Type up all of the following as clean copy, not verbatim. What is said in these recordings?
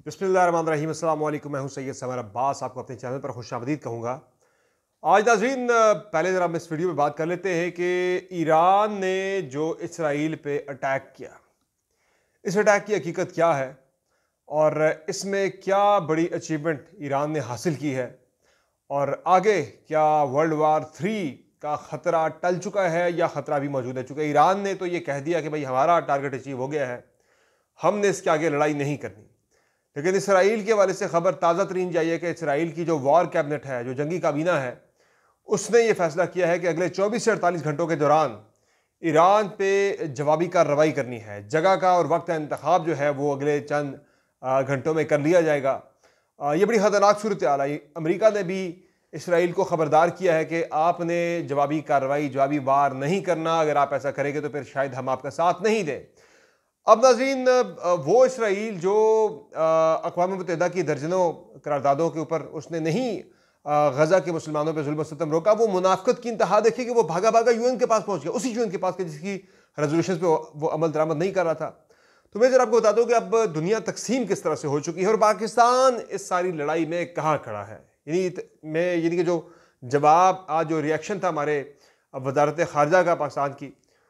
बिस्मिल्लाहिर्रहमानिर्रहीम। अस्सलाम वालेकुम। मैं हूं सैयद समर अब्बास, आपको अपने चैनल पर खुशामदीद कहूँगा। आज नाज़रीन, पहले ज़रा हम इस वीडियो में बात कर लेते हैं कि ईरान ने जो इसराइल पे अटैक किया, इस अटैक की हकीकत क्या है और इसमें क्या बड़ी अचीवमेंट ईरान ने हासिल की है और आगे क्या वर्ल्ड वार 3 का ख़तरा टल चुका है या ख़तरा भी मौजूद है। चूँकि ईरान ने तो ये कह दिया कि भाई हमारा टारगेट अचीव हो गया है, हमने इसके आगे लड़ाई नहीं करनी। लेकिन इसराइल के हवाले से खबर ताज़ा तरीन जाइए है कि इसराइल की जो वॉर कैबिनेट है, जो जंगी काबीना है, उसने ये फैसला किया है कि अगले 24 से 48 घंटों के दौरान ईरान पे जवाबी कार्रवाई करनी है। जगह का और वक्त का इंतखाब जो है वो अगले चंद घंटों में कर लिया जाएगा। ये बड़ी ख़तरनाक सूरत हाल है। अमेरिका ने भी इसराइल को ख़बरदार किया है कि आपने जवाबी कार्रवाई, जवाबी वार नहीं करना। अगर आप ऐसा करेंगे तो फिर शायद हम आपका साथ नहीं दें। अब नाज़रीन, वो इसराइल जो अक़वाम मुत्तहिदा की दर्जनों करारदादों के ऊपर उसने नहीं गज़ा के मुसलमानों पर जुल्म सितम रोका, वो मुनाफ़िक़त की इंतहा देखिए कि वो भागा भागा यूएन के पास पहुँच गया, उसी यूएन के पास के जिसकी रेजोल्यूशन पे वो अमल दरामद नहीं कर रहा था। तो मैं ज़रा आपको बता दूँ कि अब दुनिया तकसीम किस तरह से हो चुकी है और पाकिस्तान इस सारी लड़ाई में कहाँ खड़ा है। यानी कि जो जवाब, आज जो रिएक्शन था हमारे वज़ारत ख़ारजा का पाकिस्तान की,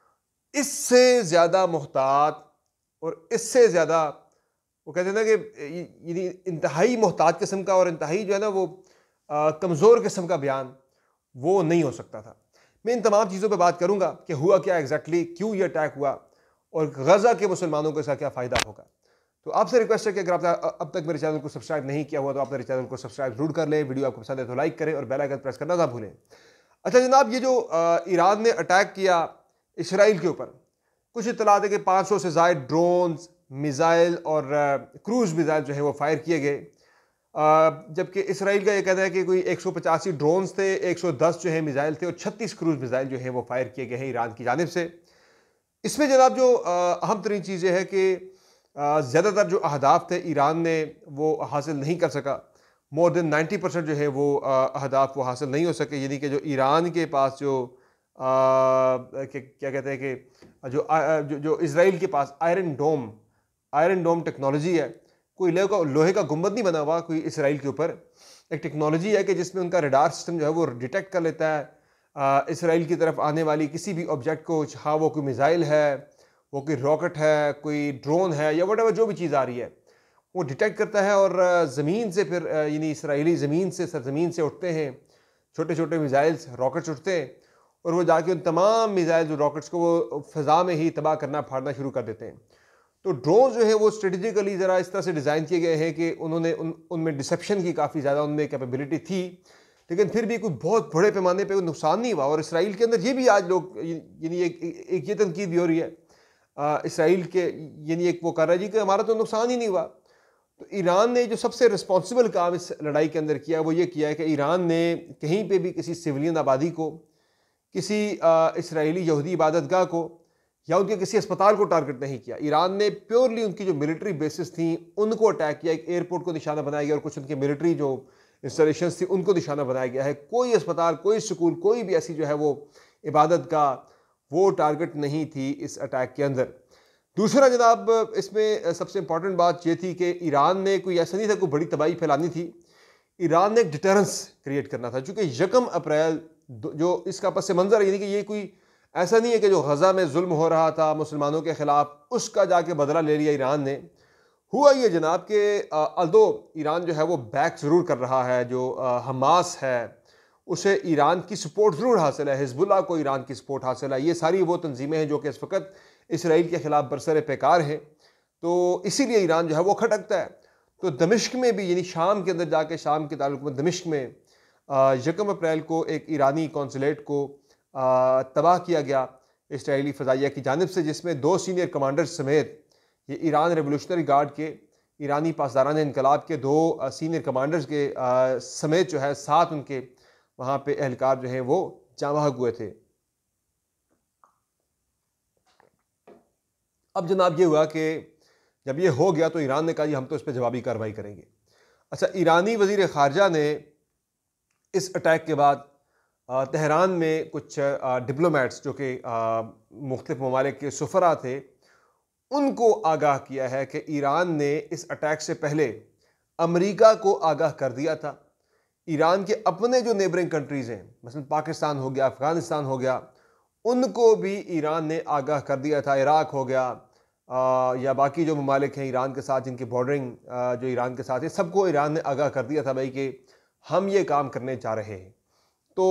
इससे ज़्यादा मोहतात और इससे ज़्यादा वो कहते हैं ना कि इंतहाई मोहतात किस्म का और इंतहाई जो है ना वो कमज़ोर किस्म का बयान वो नहीं हो सकता था। मैं इन तमाम चीज़ों पे बात करूँगा कि हुआ क्या एग्जैक्टली, क्यों ये अटैक हुआ और गज़ा के मुसलमानों को इसका क्या फ़ायदा होगा। तो आपसे रिक्वेस्ट है कि अगर आपने अब तक मेरे चैनल को सब्सक्राइब नहीं किया हुआ तो आप मेरे चैनल को सब्सक्राइब जरूर कर लें। वीडियो आपको पसंद है तो लाइक करें और बेल आइकन प्रेस करना ना भूलें। अच्छा जनाब, ये जो ईरान ने अटैक किया इसराइल के ऊपर, कुछ इत्तलात है कि 500 से ज़ायद ड्रोन्स, मिज़ाइल और क्रूज़ मिज़ाइल जो है वो फायर किए गए। जबकि इसराइल का ये कहना है कि कोई 185 ड्रोन्स थे, 110 जो है मिज़ाइल थे और 36 क्रूज़ मिज़ाइल जो है वो फायर किए गए हैं ईरान की जानिब से। इसमें जनाब जो अहम तरीन चीज़ें हैं कि ज़्यादातर जो अहदाफ थे ईरान ने वो हासिल नहीं कर सका। मोर देन 90% जो है वो अहदाफ वो हासिल नहीं हो सके। यानी कि जो ईरान के पास जो क्या कहते हैं कि जो इसराइल के पास आयरन डोम टेक्नोलॉजी है। कोई लोहे का गुंबद नहीं बना हुआ कोई इसराइल के ऊपर। एक टेक्नोलॉजी है कि जिसमें उनका रडार सिस्टम जो है वो डिटेक्ट कर लेता है इसराइल की तरफ आने वाली किसी भी ऑब्जेक्ट को, हाँ वो कोई मिज़ाइल है, वो कोई रॉकेट है, कोई ड्रोन है या वट जो भी चीज़ आ रही है वो डिटेक्ट करता है और ज़मीन से फिर यानी इसराइली ज़मीन से सरजमीन से उठते हैं छोटे छोटे मिज़ाइल्स, रॉकेट्स उठते हैं और वो जाके उन तमाम मिज़ाइल्स और रॉकेट्स को वो फ़ज़ा में ही तबाह करना, फाड़ना शुरू कर देते हैं। तो ड्रोन जो है वो स्ट्रेटेजिकली ज़रा इस तरह से डिज़ाइन किए गए हैं कि उन्होंने उनमें डिसेप्शन की काफ़ी ज़्यादा उनमें कैपेबिलिटी थी, लेकिन फिर भी कोई बहुत बड़े पैमाने पे नुकसान नहीं हुआ। और इसराइल के अंदर ये भी आज लोग यानी एक ये तनकीद भी हो रही है इसराइल के, यानी एक वो कर रहा है जी कि हमारा तो नुकसान ही नहीं हुआ। तो ईरान ने जो सबसे रिस्पॉन्सिबल काम इस लड़ाई के अंदर किया वो ये किया है कि ईरान ने कहीं पर भी किसी सिविलियन आबादी को, किसी इसराइली यहूदी इबादतगाह को या उनके किसी अस्पताल को टारगेट नहीं किया। ईरान ने प्योरली उनकी जो मिलिट्री बेसिस थी उनको अटैक किया। एक एयरपोर्ट को निशाना बनाया गया और कुछ उनके मिलिट्री जो इंस्टॉलेशंस थी उनको निशाना बनाया गया है। कोई अस्पताल, कोई स्कूल, कोई भी ऐसी जो है वो इबादत का वो टारगेट नहीं थी इस अटैक के अंदर। दूसरा जनाब, इसमें सबसे इंपॉर्टेंट बात ये थी कि ईरान ने कोई ऐसा नहीं था कोई बड़ी तबाही फैलानी थी। ईरान ने एक डिटरेंस क्रिएट करना था। चूँकि 1 अप्रैल जो इसका पस मंज़र है, यानी कि ये कोई ऐसा नहीं है कि जो गज़ा में जुल्म हो रहा था मुसलमानों के ख़िलाफ़ उसका जाके बदला ले लिया ईरान ने। हुआ ये जनाब कि अल्दो ईरान जो है वो बैक ज़रूर कर रहा है, जो हमास है उसे ईरान की सपोर्ट ज़रूर हासिल है, हिज़्बुल्लाह को ईरान की सपोर्ट हासिल है। ये सारी वो तंजीमें हैं जो कि इस वक्त इसराइल के ख़िलाफ़ बरसर पैकार हैं। तो इसीलिए ईरान जो है वो खटकता है। तो दमिश्क में भी, यानी शाम के अंदर जाके, शाम के ताल्लुक में दमिश्क में 1 अप्रैल को एक ईरानी कौंसलेट को तबाह किया गया इसराइली फ़ज़ाइया की जानिब से, जिसमें 2 सीनियर कमांडर्स समेत ये ईरान रेवोल्यूशनरी गार्ड के, ईरानी पासदारान इनकलाब के 2 सीनियर कमांडर्स के समेत जो है 7 उनके वहाँ पे एहलकार जो हैं वो जाँ बहक हुए थे। अब जनाब ये हुआ कि जब ये हो गया तो ईरान ने कहा जी हम तो इस पर जवाबी कार्रवाई करेंगे। अच्छा, ईरानी वज़ीर ख़ारजा ने इस अटैक के बाद तेहरान में कुछ डिप्लोमेट्स जो कि मुख्तलिफ ममालिक के सफ़रा थे उनको आगाह किया है कि ईरान ने इस अटैक से पहले अमेरिका को आगाह कर दिया था। ईरान के अपने जो नेबरिंग कंट्रीज़ हैं, मसलन पाकिस्तान हो गया, अफ़गानिस्तान हो गया, उनको भी ईरान ने आगाह कर दिया था। इराक हो गया या बाकी जो ममालिक हैं ईरान के साथ, जिनकी बॉर्डरिंग जो ईरान के साथ है, सबको ईरान ने आगाह कर दिया था भाई कि हम ये काम करने जा रहे हैं। तो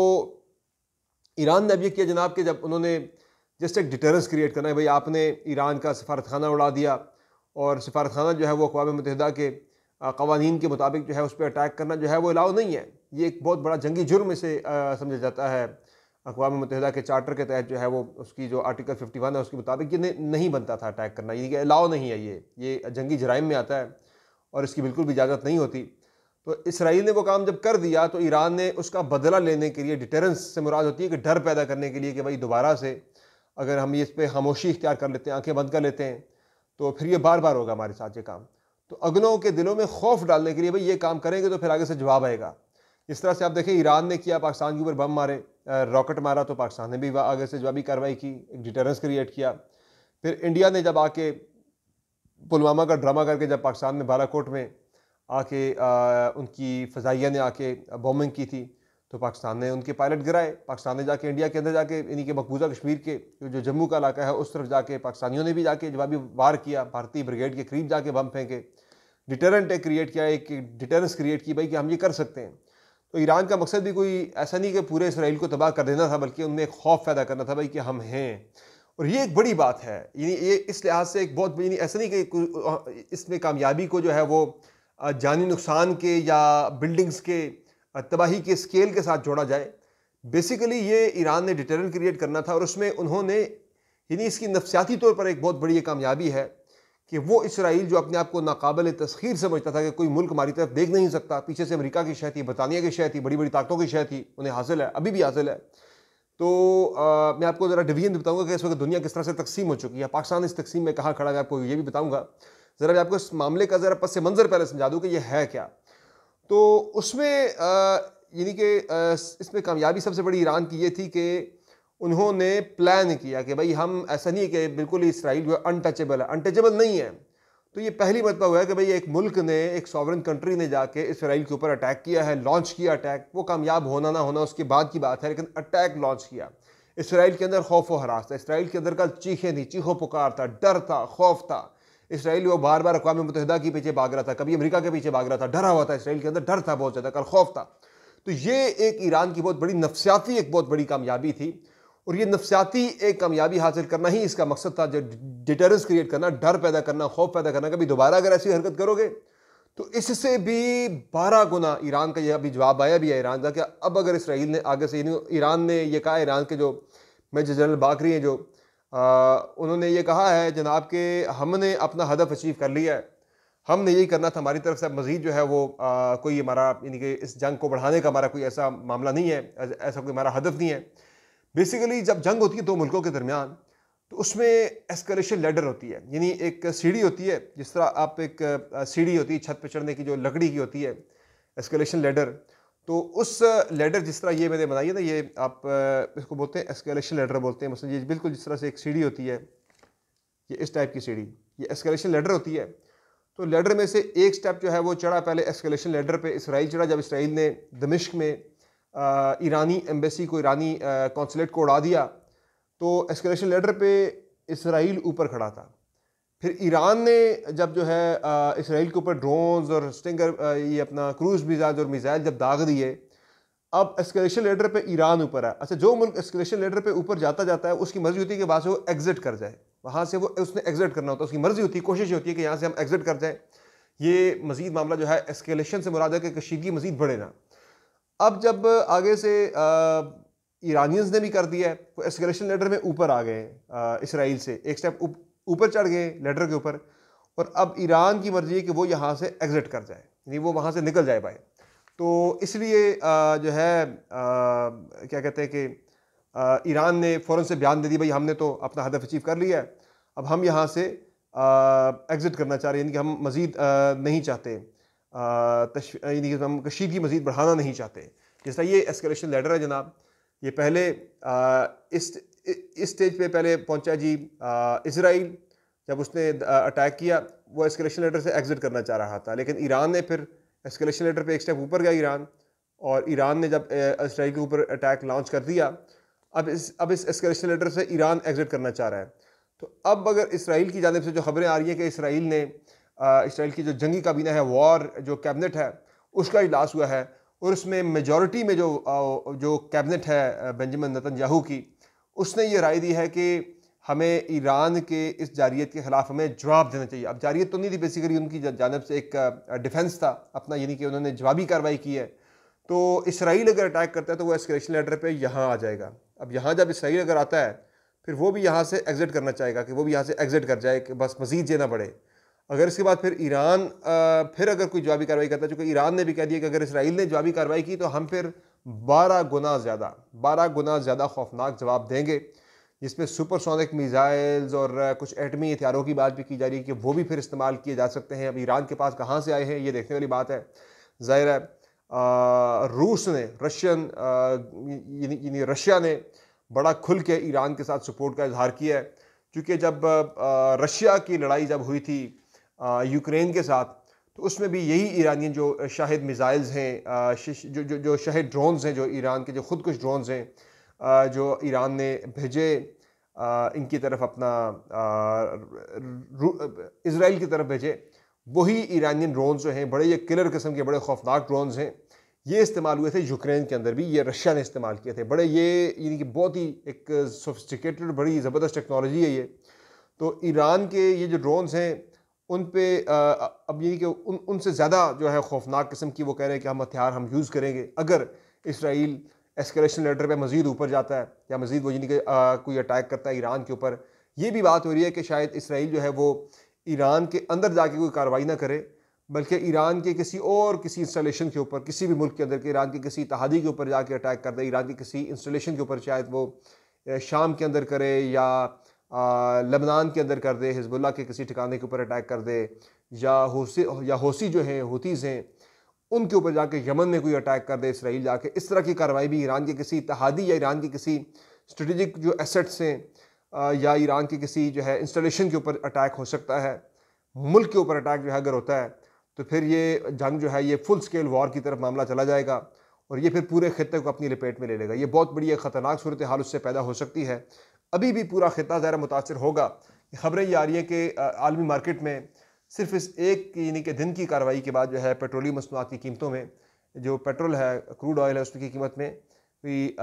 ईरान ने अब ये किया जनाब कि जब उन्होंने जस्ट एक डिटरेंस क्रिएट करना है, भाई आपने ईरान का सफारतखाना उड़ा दिया और सफारतखाना जो है वो अक़वाम मुत्तहिदा के क़वानीन के मुताबिक जो है उस पर अटैक करना जो है वो अलाउ नहीं है। ये एक बहुत बड़ा जंगी जुर्म इसे समझा जाता है। अक़वाम मुत्तहिदा के चार्टर के तहत जो है वो उसकी जो आर्टिकल 51 है उसके मुताबिक ये नहीं बनता था अटैक करना, यानी कि अलाउ नहीं है, ये जंगी जराइम में आता है और इसकी बिल्कुल भी इजाज़त नहीं होती। तो इसराइल ने वो काम जब कर दिया तो ईरान ने उसका बदला लेने के लिए, डिटरेंस से मुराद होती है कि डर पैदा करने के लिए कि भाई दोबारा से अगर हम इस पर खामोशी इख्तियार कर लेते हैं, आंखें बंद कर लेते हैं, तो फिर ये बार बार होगा हमारे साथ ये काम। तो अगलों के दिलों में खौफ डालने के लिए भाई ये काम करेंगे तो फिर आगे से जवाब आएगा। इस तरह से आप देखें ईरान ने किया, पाकिस्तान के ऊपर बम मारे, रॉकेट मारा, तो पाकिस्तान ने भी आगे से जवाबी कार्रवाई की, एक डिटरेंस क्रिएट किया। फिर इंडिया ने जब आके पुलवामा का ड्रामा करके जब पाकिस्तान में बालाकोट में आके उनकी फ़ज़ाइया ने आके बॉम्बिंग की थी, तो पाकिस्तान ने उनके पायलट गिराए। पाकिस्तान ने जाके इंडिया के अंदर जाके यानी कि मकबूजा कश्मीर के जो जम्मू का इलाका है उस तरफ जाके पाकिस्तानियों ने भी जाके जवाबी वार किया, भारतीय ब्रिगेड के करीब जाके बम फेंके, डिटरेंट क्रिएट किया, एक डिटरेंस क्रिएट की भाई कि हम ये कर सकते हैं। तो ईरान का मकसद भी कोई ऐसा नहीं कि पूरे इसराइल को तबाह कर देना था, बल्कि उनमें एक खौफ पैदा करना था भाई कि हम हैं। और ये एक बड़ी बात है, यानी ये इस लिहाज से एक बहुत यानी ऐसा नहीं कि इसमें कामयाबी को जो है वो जानी नुकसान के या बिल्डिंग्स के तबाही के स्केल के साथ जोड़ा जाए। बेसिकली ये ईरान ने डिटरेंट क्रिएट करना था और उसमें उन्होंने यानी इसकी नफसियाती तौर पर एक बहुत बड़ी कामयाबी है कि वो इसराइल जो अपने आप को नाकाबिल तस्खीर समझता था कि कोई मुल्क हमारी तरफ देख नहीं सकता, पीछे से अमेरिका की शय थी, बरतानिया की शय थी, बड़ी बड़ी ताकतों की शय थी, उन्हें हासिल है, अभी भी हासिल है। तो मैं आपको ज़रा डिवीजन बताऊंगा कि इस वक्त दुनिया किस तरह से तकसीम हो चुकी है, पाकिस्तान इस तकसीम में कहाँ खड़ा है, आपको ये भी बताऊंगा। ज़रा मैं आपको इस मामले का ज़रा पस मंज़र पहले समझा दूँ कि ये है क्या। तो उसमें यानी कि इसमें कामयाबी सबसे बड़ी ईरान की ये थी कि उन्होंने प्लान किया कि भाई हम ऐसा नहीं है कि बिल्कुल इसराइल जो है अनटचेबल है, अनटचेबल नहीं है। तो ये पहली मरतबा हुआ है कि भाई एक मुल्क ने, एक सॉवरन कंट्री ने जाके इसराइल के ऊपर अटैक किया है, लॉन्च किया अटैक। वो कामयाब होना ना होना उसके बाद की बात है, लेकिन अटैक लॉन्च किया। इसराइल के अंदर खौफ व हरास था, इसराइल के अंदर कल चीखें थी, चीखो पुकार था, डर था, खौफ था। इसराइल वो बार बार अक़वाम मुत्तहिदा के पीछे भाग रहा था, कभी अमेरिका के पीछे भाग रहा था, डरा हुआ था, इसराइल के अंदर डर था बहुत ज़्यादा, कल खौफ था। तो ये एक ईरान की बहुत बड़ी नफसियाती एक बहुत बड़ी कामयाबी थी और ये नफसियाती एक कामयाबी हासिल करना ही इसका मकसद था, जो डिटरेंस क्रिएट करना, डर पैदा करना, खौफ पैदा करना। कभी दोबारा अगर ऐसी हरकत करोगे तो इससे भी 12 गुना ईरान का यह अभी जवाब आया भी है ईरान का कि अब अगर इसराइल ने आगे से, ईरान ने ये कहा, ईरान के जो मेजर जनरल बाकरी हैं जो उन्होंने ये कहा है जनाब कि हमने अपना हदफ अचीव कर लिया है, हमने यही करना था, हमारी तरफ से मज़ीद जो है वो कोई हमारा यानी कि इस जंग को बढ़ाने का हमारा कोई ऐसा मामला नहीं है, ऐसा कोई हमारा हदफ नहीं है। बेसिकली जब जंग होती है दो मुल्कों के दरमियान तो उसमें एस्केलेशन लैडर होती है, यानी एक सीढ़ी होती है, जिस तरह आप एक सीढ़ी होती है छत पे चढ़ने की जो लकड़ी की होती है, एस्केलेशन लैडर। तो उस लैडर जिस तरह ये मैंने बनाई है ना, ये आप इसको बोलते हैं एस्केलेशन लैडर बोलते हैं। मतलब ये बिल्कुल जिस तरह से एक सीढ़ी होती है, ये इस टाइप की सीढ़ी, ये एस्केलेशन लैडर होती है। तो लैडर में से एक स्टेप जो है वो चढ़ा पहले एस्केलेशन लैडर पे इसराइल चढ़ा, जब इसराइल ने दमिश्क में ईरानी एम्बेसी को, ईरानी कौंसलेट को उड़ा दिया, तो एस्केलेशन लैडर पे इसराइल ऊपर खड़ा था। फिर ईरान ने जब जो है इसराइल के ऊपर ड्रोन्स और स्टिंगर, ये अपना क्रूज मिसाइल और मिसाइल जब दाग दिए, अब एस्केलेशन लैडर पे ईरान ऊपर है। अच्छा, जो मुल्क एस्केलेशन लैडर पे ऊपर जाता जाता है उसकी मर्जी होती है कि वहाँ से वो एग्जिट कर जाए, वहाँ से वो उसने एग्जिट करना होता है, उसकी मर्जी होती है, कोशिश होती है कि यहाँ से हम एग्जिट कर जाएँ। ये मजीद मामला जो है एस्केलेशन से मुराद है कि कशीदगी मजीद बढ़े ना। अब जब आगे से ईरानियंस ने भी कर दिया है, वो एस्केलेशन लैडर में ऊपर आ गए, इसराइल से एक स्टेप ऊपर चढ़ गए लैडर के ऊपर, और अब ईरान की मर्जी है कि वो यहाँ से एग्जिट कर जाए, यानी वो वहाँ से निकल जाए बाहर। तो इसलिए जो है क्या कहते हैं कि ईरान ने फ़ौरन से बयान दे दी, भाई हमने तो अपना हदफ अचीव कर लिया है, अब हम यहाँ से एग्जिट करना चाह रहे हैं, यानी कि हम मज़ीद नहीं चाहते, यानी कि हम कशीदगी मज़ीद बढ़ाना नहीं चाहते। जिस तरह ये एस्केलेशन लैडर है जनाब, ये पहले इस स्टेज पे पहले पहुंचा जी इसराइल, जब उसने अटैक किया, वो एस्केलेशन लेटर से एग्जिट करना चाह रहा था, लेकिन ईरान ने फिर एस्केलेशन लेटर पे एक स्टेप ऊपर गया ईरान, और ईरान ने जब इसराइल के ऊपर अटैक लॉन्च कर दिया, अब इस एस्केलेशन लेटर से ईरान एग्जिट करना चाह रहा है। तो अब अगर इसराइल की जानिब से जो खबरें आ रही हैं कि इसराइल की जो जंगी काबीना है, वॉर जो कैबिनेट है, उसका इजलास हुआ है, और उसमें मेजॉरिटी में जो कैबिनेट है बेंजामिन नेतन्याहू की, उसने ये राय दी है कि हमें ईरान के इस जारियत के ख़िलाफ़ हमें जवाब देना चाहिए। अब जारियत तो नहीं थी, बेसिकली उनकी जानिब से एक डिफेंस था अपना, यानी कि उन्होंने जवाबी कार्रवाई की है। तो इसराइल अगर अटैक करता है तो वो एस्केलेशन लेटर पे यहाँ आ जाएगा। अब यहाँ जब इसराइल अगर आता है, फिर वो भी यहाँ से एग्जिट करना चाहेगा कि वो भी यहाँ से एग्जिट कर जाए कि बस मज़ीद ये ना बढ़े। अगर इसके बाद फिर ईरान फिर अगर कोई जवाबी कार्रवाई करता है, चूँकि ईरान ने भी कह दिया कि अगर इसराइल ने जवाबी कार्रवाई की तो हम फिर 12 गुना ज़्यादा खौफनाक जवाब देंगे, जिसमें सुपरसोनिक मिसाइल्स और कुछ एटमी हथियारों की बात भी की जा रही है कि वो भी फिर इस्तेमाल किए जा सकते हैं। अब ईरान के पास कहाँ से आए हैं, ये देखने वाली बात है। ज़ाहिर है रूस ने रशिया ने बड़ा खुल के ईरान के साथ सपोर्ट का इजहार किया है, क्योंकि जब रशिया की लड़ाई जब हुई थी यूक्रेन के साथ, तो उसमें भी यही ईरानी जो शाहिद मिसाइल्स हैं, जो शाहिद ड्रोन्स हैं, जो ईरान के जो खुदकुश ड्रोन्स हैं जो ईरान ने भेजे इनकी तरफ अपना इज़राइल की तरफ भेजे, वही ईरानियन ड्रोन्स जो हैं, बड़े ये किलर किस्म के बड़े खौफनाक ड्रोन्स हैं, ये इस्तेमाल हुए थे यूक्रेन के अंदर भी, ये रशिया ने इस्तेमाल किए थे। बड़े ये यानी कि बहुत ही एक सोफिस्टिकेटेड बड़ी ज़बरदस्त टेक्नोलॉजी है ये। तो ईरान के ये जो ड्रोन्स हैं उन पे अब ये कि उनसे ज़्यादा जो है खौफनाक किस्म की वो कह रहे हैं कि हम हथियार हम यूज़ करेंगे अगर इसराइल एस्केलेशन लेटर पे मज़ीद ऊपर जाता है, या मज़ीद वो यानी कि कोई अटैक करता है ईरान के ऊपर। ये भी बात हो रही है कि शायद इसराइल जो है वो ईरान के अंदर जाके कोई कार्रवाई ना करे, बल्कि ईरान के किसी इंस्टॉलेशन के ऊपर, किसी भी मुल्क के अंदर के ईरान के किसी तहादी के ऊपर जाके अटैक कर दे, ईरान के किसी इंस्टॉलेशन के ऊपर, शायद वो शाम के अंदर करे या लेबनान के अंदर कर दे, हिजबुल्लाह के किसी ठिकाने के ऊपर अटैक कर दे, या होसी जो हैं, हुतीज़ हैं, उनके ऊपर जाके यमन में कोई अटैक कर दे इसराइल जाके। इस तरह की कार्रवाई भी ईरान के किसी तहादी या ईरान के किसी स्ट्रेटेजिक जो एसेट्स हैं या ईरान के किसी जो है इंस्टॉलेशन के ऊपर अटैक हो सकता है। मुल्क के ऊपर अटैक जो है अगर होता है तो फिर ये जंग जो है ये फुल स्केल वॉर की तरफ मामला चला जाएगा, और ये फिर पूरे खित्ते को अपनी लपेट में ले लेगा। ये बहुत बड़ी एक ख़तरनाक सूरत हाल उससे पैदा हो सकती है। अभी भी पूरा खित्ता ज़रा मुतासर होगा। खबरें ये आ रही हैं कि आलमी मार्केट में सिर्फ इस एक यानी कि दिन की कार्रवाई के बाद जो है पेट्रोलियम मसनूआत की कीमतों में, जो पेट्रोल है, क्रूड ऑयल है, उसकी कीमत में भी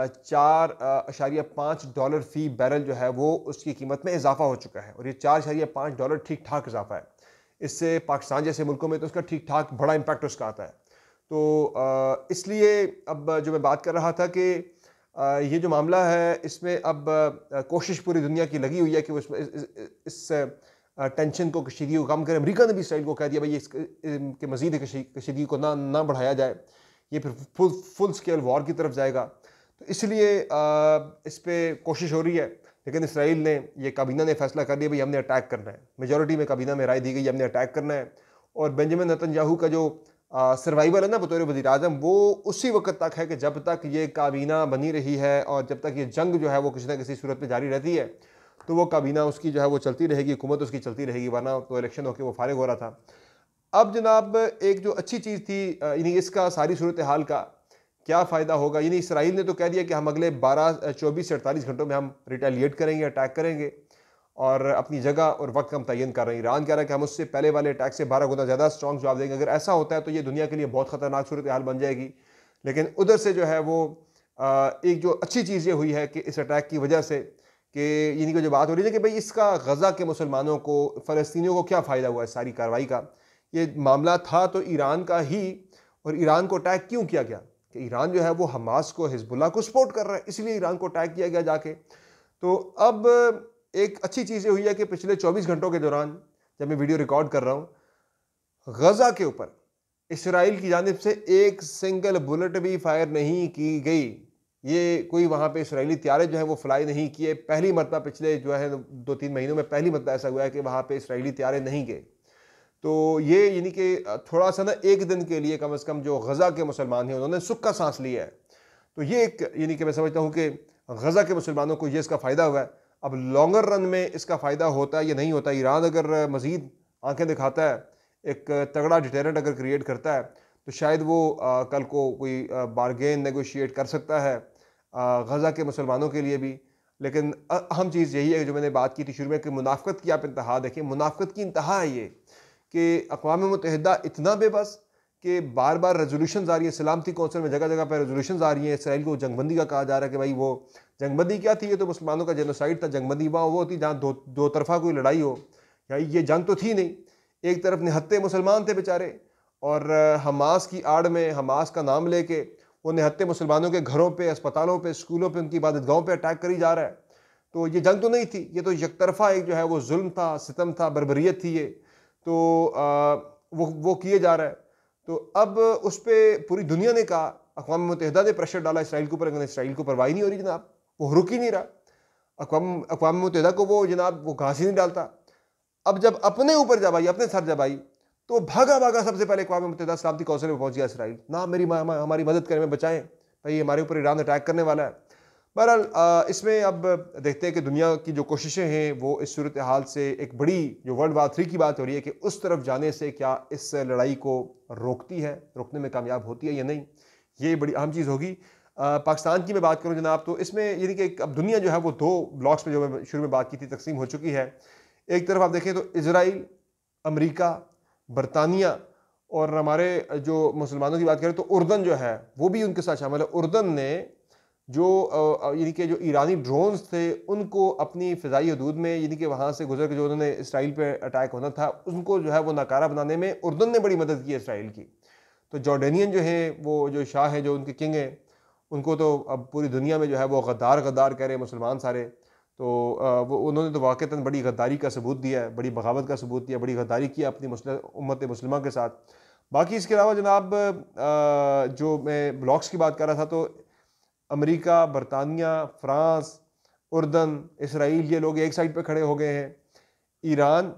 $4.5 फ़ी बैरल जो है वो उसकी कीमत में इजाफा हो चुका है, और ये $4.5 ठीक ठाक इजाफा है। इससे पाकिस्तान जैसे मुल्कों में तो उसका ठीक ठाक बड़ा इम्पैक्ट उसका आता है। तो इसलिए अब जो मैं बात कर रहा था कि ये जो मामला है इसमें अब कोशिश पूरी दुनिया की लगी हुई है कि इस टेंशन को, कशीदगी को कम करें। अमेरिका ने भी इसराइल को कह दिया भाई इसके मज़ीद कशीदगी को ना बढ़ाया जाए, ये फिर फुल स्केल वॉर की तरफ जाएगा। तो इसलिए इस पर कोशिश हो रही है, लेकिन इसराइल ने, ये काबीना ने फैसला कर लिया भाई हमने अटैक करना है। मेजॉरिटी में काबीना में राय दी गई हमने अटैक करना है, और बेंजामिन नेतन्याहू का जो सर्वाइवल है ना बतौर वज़ीर आज़म, वो उसी वक्त तक है कि जब तक ये काबीना बनी रही है और जब तक ये जंग जो है वो किसी ना किसी सूरत में जारी रहती है, तो वो काबीना उसकी जो है वो चलती रहेगी, हुकूमत उसकी चलती रहेगी, वरना तो इलेक्शन होकर वो फारिग हो रहा था। अब जनाब एक जो अच्छी चीज़ थी, यानी इसका सारी सूरत हाल का क्या फ़ायदा होगा, यानी इसराइल ने तो कह दिया कि हम अगले 24 से 48 घंटों में हम रिटेलिएट करेंगे, अटैक करेंगे, और अपनी जगह और वक्त हम तयन कर रहे हैं। ईरान कह रहा है कि हम उससे पहले वाले अटैक से 12 गुना ज़्यादा स्ट्रॉन्ग जवाब देंगे। अगर ऐसा होता है तो ये दुनिया के लिए बहुत ख़तरनाक सूरत हाल बन जाएगी। लेकिन उधर से जो है वो एक जो अच्छी चीज़ ये हुई है कि इस अटैक की वजह से कि यानी कि जो बात हो रही है कि भाई इसका गज़ा के मुसलमानों को, फ़लस्तीनियों को क्या फ़ायदा हुआ इस सारी कार्रवाई का। ये मामला था तो ईरान का ही, और ईरान को अटैक क्यों किया गया कि ईरान जो है वो हमास को, हिजबुल्लाह को सपोर्ट कर रहा है, इसलिए ईरान को अटैक किया गया जाके। तो अब एक अच्छी चीज़ ये हुई है कि पिछले 24 घंटों के दौरान जब मैं वीडियो रिकॉर्ड कर रहा हूँ, गज़ा के ऊपर इसराइल की जानिब से एक सिंगल बुलेट भी फायर नहीं की गई। ये कोई वहाँ पे इसराइली त्यारे जो है वो फ्लाई नहीं किए। पहली मरतबा पिछले जो है 2-3 महीनों में पहली मरतबा ऐसा हुआ है कि वहाँ पे इसराइली त्यारे नहीं गए। तो ये यानी कि थोड़ा सा ना एक दिन के लिए कम से कम जो गज़ा के मुसलमान हैं उन्होंने सुख का सांस लिया है। तो ये एक यानी कि मैं समझता हूँ कि गज़ा के मुसलमानों को ये इसका फ़ायदा हुआ है। अब लॉन्गर रन में इसका फ़ायदा होता है या नहीं होता। ईरान अगर मज़ीद आंखें दिखाता है, एक तगड़ा डिटेरेंट अगर क्रिएट करता है, तो शायद वो कल को कोई बारगेन नेगोशिएट कर सकता है गज़ा के मुसलमानों के लिए भी। लेकिन अहम चीज़ यही है जो मैंने बात की थी शुरू में कि मुनाफ़क़त की आप इंतहा देखें, मुनाफ़क़त की इंतहा है ये कि अक़वाम मुत्तहिदा इतना बेबस कि बार बार रेजोल्यूशन आ रही है, सलामती कौंसिल में जगह जगह पर रेजोल्यूशन आ रही हैं। इसराइल को जंगबंदी का कहा जा रहा है कि भाई वो जंगबंदी क्या थी, ये तो मुसलमानों का जेनोसाइड था। जंगबंदी वहाँ वो थी जहाँ दो तरफा कोई लड़ाई हो, या ये जंग तो थी नहीं। एक तरफ निहत्ते मुसलमान थे बेचारे, और हमास की आड़ में हमास का नाम लेके वो निहत्ते मुसलमानों के घरों पे, अस्पतालों पे, स्कूलों पे, उनकी इबादतगाहों पे अटैक करी जा रहा है। तो ये जंग तो नहीं थी, ये तो एक तरफा एक जो है वो जुल्म था, सितम था, बर्बरियत थी ये। तो वो किए जा रहा है। तो अब उस पर पूरी दुनिया ने कहा, अक़वाम मुत्तहिदा ने प्रेशर डाला इसराइल के ऊपर, लेकिन इसराइल को परवाही नहीं हो रही जनाब, वो रुक ही नहीं रहा। अक़वाम मुत्तहिदा को वो जनाब वो घास ही नहीं डालता। अब जब अपने ऊपर जब आई, अपने सर जब आई, तो भागा भागा सबसे पहले अक़वाम मुत्तहिदा सलामती कौंसिल में पहुंच गया इसराइल। ना मेरी हमारी मदद करें, में बचाएं भाई, हमारे ऊपर ईरान अटैक करने वाला है। बहरहाल इसमें अब देखते हैं कि दुनिया की जो कोशिशें हैं वो इस सूरत हाल से एक बड़ी जो वर्ल्ड वार 3 की बात हो रही है कि उस तरफ जाने से क्या इस लड़ाई को रोकती है, रोकने में कामयाब होती है या नहीं, ये बड़ी अहम चीज़ होगी। पाकिस्तान की मैं बात करूं जनाब, तो इसमें यानी कि अब दुनिया जो है वो 2 ब्लॉक्स में, जो मैं शुरू में बात की थी, तकसीम हो चुकी है। एक तरफ आप देखें तो इजराइल, अमेरिका, बरतानिया, और हमारे जो मुसलमानों की बात करें तो उर्दन जो है वो भी उनके साथ शामिल है। उर्दन ने जो यानी कि जो ईरानी ड्रोन्स थे उनको अपनी फ़िज़ाई हदूद में, यानी कि वहाँ से गुजर के जो उन्होंने इसराइल पे अटैक होना था उनको जो है वो नाकारा बनाने में उर्दन ने बड़ी मदद की है इसराइल की। तो जॉर्डेनियन जो है वो जो शाह है, जो उनके किंग हैं, उनको तो अब पूरी दुनिया में जो है वो गद्दार गद्दार कह रहे हैं मुसलमान सारे। तो वो उन्होंने तो वाक़तन बड़ी गद्दारी का सबूत दिया है, बड़ी बगावत का सबूत दिया, बड़ी गद्दारी की अपनी उम्मत मुस्लिमा के साथ। बाकी इसके अलावा जनाब जो मैं ब्लॉक्स की बात कर रहा था, तो अमेरिका, बरतानिया, फ़्रांस, उर्दन, इसराइल, ये लोग एक साइड पे खड़े हो गए हैं। ईरान,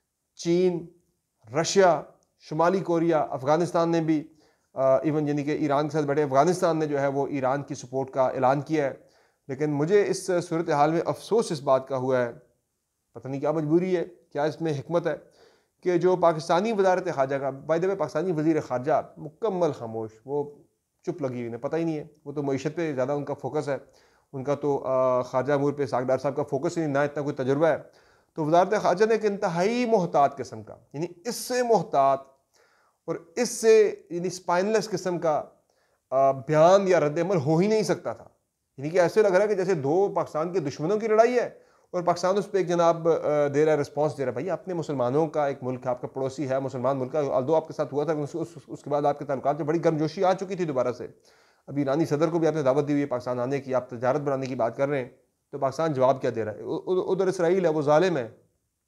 चीन, रशिया, शुमाली कोरिया, अफ़गानिस्तान ने भी इवन यानी कि ईरान के साथ बैठे अफ़गानिस्तान ने जो है वो ईरान की सपोर्ट का ऐलान किया है। लेकिन मुझे इस सूरत हाल में अफसोस इस बात का हुआ है, पता नहीं क्या मजबूरी है, क्या इसमें हिकमत है, कि जो पाकिस्तानी वज़ारत ख़ारजा का, बाय द वे पाकिस्तानी वज़ीर ख़ारजा मुकम्मल खामोश, वो चुप लगी हुई है, पता ही नहीं है। वो तो मईशत पे ज़्यादा उनका फोकस है, उनका तो ख़ारजा अमूर पे सागदार साहब का फोकस ही नहीं, ना इतना कोई तजुर्बा है। तो वज़ारत ख़ारजा ने एक इंतहाई मोहतात किस्म का, यानी इससे मोहतात और इससे यानी स्पाइनलेस किस्म का बयान या रद्द-ए-अमल हो ही नहीं सकता था। यानी कि ऐसे लग रहा है कि जैसे 2 पाकिस्तान के दुश्मनों की लड़ाई है और पाकिस्तान उस पर एक जनाब दे रहा है, रिस्पॉन्स दे रहा है। भाई अपने मुसलमानों का एक मुल्क है, आपका पड़ोसी है, मुसलमान मुल्क है, दो आपके साथ हुआ था, उसके बाद आपके ताल्लुकात में बड़ी गर्मजोशी आ चुकी थी दोबारा से। अभी ईरानी सदर को भी आपने दावत दी हुई है पाकिस्तान आने की, आप तजारत बढ़ाने की बात कर रहे हैं, तो पाकिस्तान जवाब क्या दे रहा है? उधर इसराइल है, वो जालिम है,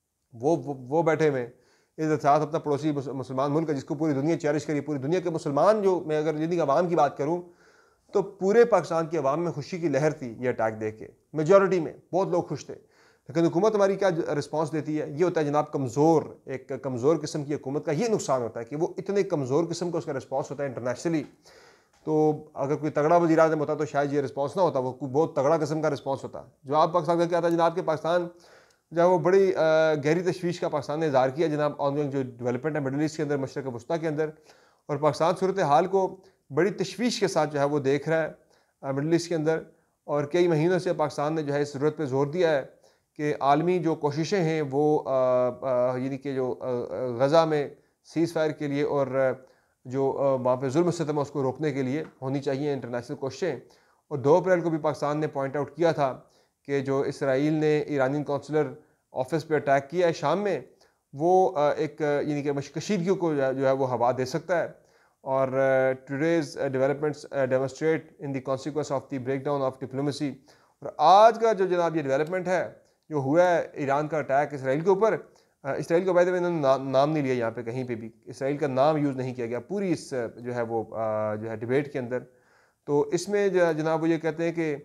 वो बैठे हुए हैं इसके साथ अपना पड़ोसी मुसलमान मुल्क है जिसको पूरी दुनिया चेरिश करी। पूरी दुनिया के मुसलमान, जो मैं अगर जिंदगी अवाम की बात करूँ तो पूरे पाकिस्तान की अवाम में खुशी की लहर थी ये अटैक देख के, मेजॉरिटी में बहुत लोग खुश थे। लेकिन हुकूमत हमारी क्या रिस्पांस देती है? ये होता है जनाब कमज़ोर, एक कमज़ोर किस्म की हुकूमत का ये नुकसान होता है कि वो इतने कमज़ोर किस्म का उसका रिस्पांस होता है इंटरनेशनली। तो अगर कोई तगड़ा वज़ीर आज़म होता तो शायद ये रिस्पांस ना होता, वो बहुत तगड़ा किस्म का रिस्पांस होता। जवाब पाकिस्तान का क्या था जनाब कि पाकिस्तान जब वो बड़ी गहरी तशवीश का पाकिस्तान ने इज़हार किया जनाब ऑनगोइंग जो डेवलपमेंट है मिडल ईस्ट के अंदर, मशरक़ वस्ता के अंदर, और पाकिस्तान सूरत हाल को बड़ी तशवीश के साथ जो है वो देख रहा है मिडल ईस्ट के अंदर। और कई महीनों से पाकिस्तान ने जो है इस ज़रूरत पर जोर दिया है कि आलमी जो कोशिशें हैं वो यानी कि जो गज़ा में सीज़ फायर के लिए और जो वहाँ पे जुल्म सितम है उसको रोकने के लिए होनी चाहिए इंटरनेशनल कोशिशें। और 2 अप्रैल को भी पाकिस्तान ने पॉइंट आउट किया था कि जो इसराइल ने ईरानी कौंसलर ऑफिस पे अटैक किया है शाम में, वो एक यानी कि कशीदगी को जो है वो हवा दे सकता है। और today's developments demonstrate in the consequence of the breakdown of diplomacy. और आज का जो जनाब ये डेवलपमेंट है जो हुआ है ईरान का अटैक इसराइल के ऊपर, इसराइल को वैसे इन्होंने नाम नहीं लिया यहाँ पे, कहीं पे भी इसराइल का नाम यूज़ नहीं किया गया पूरी इस जो है वो जो है डिबेट के अंदर। तो इसमें जनाब वो ये कहते हैं कि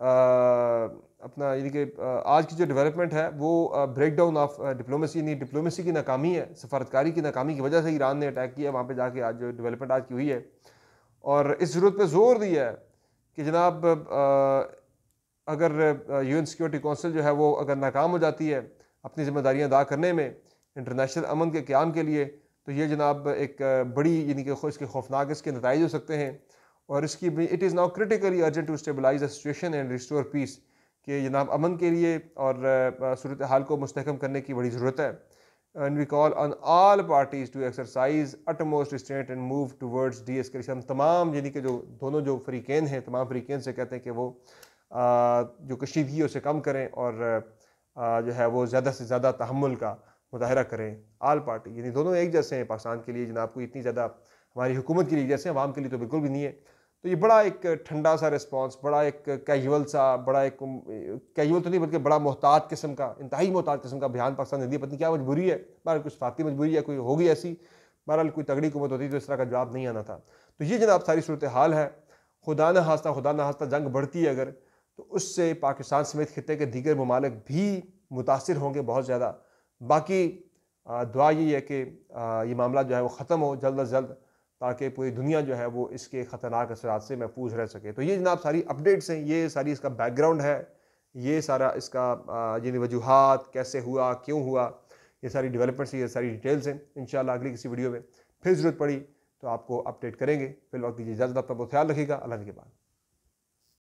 अपना यानी कि आज की जो डेवलपमेंट है वो ब्रेक डाउन ऑफ डिप्लोमेसी, यानी डिप्लोमेसी की नाकामी है, सफारतकारी की नाकामी की वजह से ईरान ने अटैक किया वहाँ पे जाके, आज जो डेवलपमेंट आज की हुई है। और इस ज़रूरत पे जोर दिया है कि जनाब अगर यूएन सिक्योरिटी कौंसिल जो है वो अगर नाकाम हो जाती है अपनी ज़िम्मेदारियाँ अदा करने में इंटरनेशनल अमन के क़याम के लिए, तो ये जनाब एक बड़ी यानी कि इसके खौफनाक इसके नताइज हो सकते हैं। और इसकी it is now critically urgent to stabilise the situation and restore peace, कि जनाब अमन के लिए और सूरत हाल को मुस्तहकम करने की बड़ी ज़रूरत है। And we call on all parties to exercise utmost restraint and move towards de-escalation. हम तमाम यानी कि जो दोनों जो फ़रीक़ैन हैं, तमाम फ़रीक़ैन से कहते हैं कि वो जो कशीदगी है उसे कम करें और जो है वो ज़्यादा से ज़्यादा तहम्मुल का मुज़ाहरा करें। आल पार्टी यानी दोनों एक जैसे हैं पाकिस्तान के लिए, जनाब कोई इतनी ज़्यादा हमारी हुकूमत के लिए जैसे, अवाम के लिए तो बिल्कुल भी नहीं है। तो ये बड़ा एक ठंडा सा रिस्पॉन्स, बड़ा एक कैजुअल सा, बड़ा एक कैजुअल तो नहीं बल्कि बड़ा मोहतात किस्म का, इंतहाई मोहतात किस्म का बयान पाकिस्तान ने दिया। पता नहीं क्या मजबूरी है, बहरहाल कुछ फाती मजबूरी है, कोई होगी ऐसी, बहरहाल कोई तगड़ी हुकूमत होती तो इस तरह का जवाब नहीं आना था। तो ये जनाब सारी सूरत हाल है। खुदा न खास्ता जंग बढ़ती है अगर, तो उससे पाकिस्तान समेत खित्ते के दीगर ममालिक भी मुतासिर होंगे बहुत ज़्यादा। बाकी दुआ यही है कि ये मामला जो है वो ख़त्म हो जल्द अज जल्द, ताकि पूरी दुनिया जो है वो इसके ख़तरनाक असरात से महफूज रह सके। तो ये जनाब सारी अपडेट्स हैं, ये सारी इसका बैकग्राउंड है, ये सारा इसका यानी वजूहात कैसे हुआ, क्यों हुआ, ये सारी डेवलपमेंट्स, ये सारी डिटेल्स हैं। इंशाल्लाह अगली किसी वीडियो में फिर ज़रूरत पड़ी तो आपको अपडेट करेंगे। फिर वक्त दीजिए इजाज़त, अपना बहुत ख्याल रखिएगा। अल्लाह के बाद।